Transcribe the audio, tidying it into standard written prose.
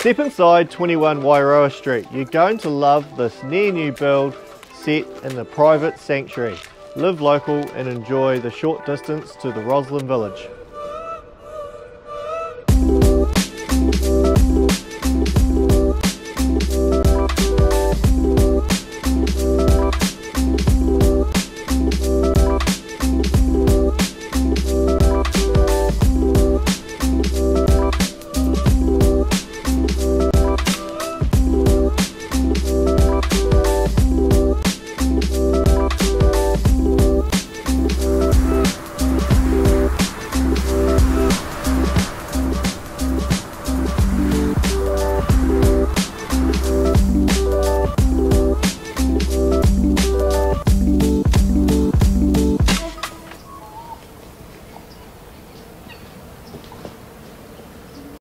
Step inside 21 Wairoa Street. You're going to love this near new build set in the private sanctuary. Live local and enjoy the short distance to the Roslyn Village.